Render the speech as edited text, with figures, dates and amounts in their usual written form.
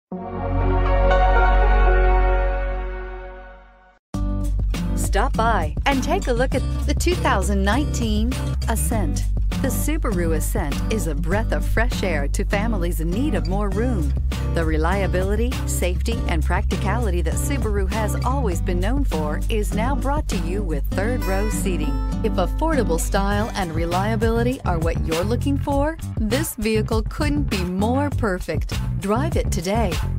Stop by and take a look at the 2019 Ascent. The Subaru Ascent is a breath of fresh air to families in need of more room. The reliability, safety, and practicality that Subaru has always been known for is now brought to you with third-row seating. If affordable style and reliability are what you're looking for, this vehicle couldn't be more perfect. Drive it today.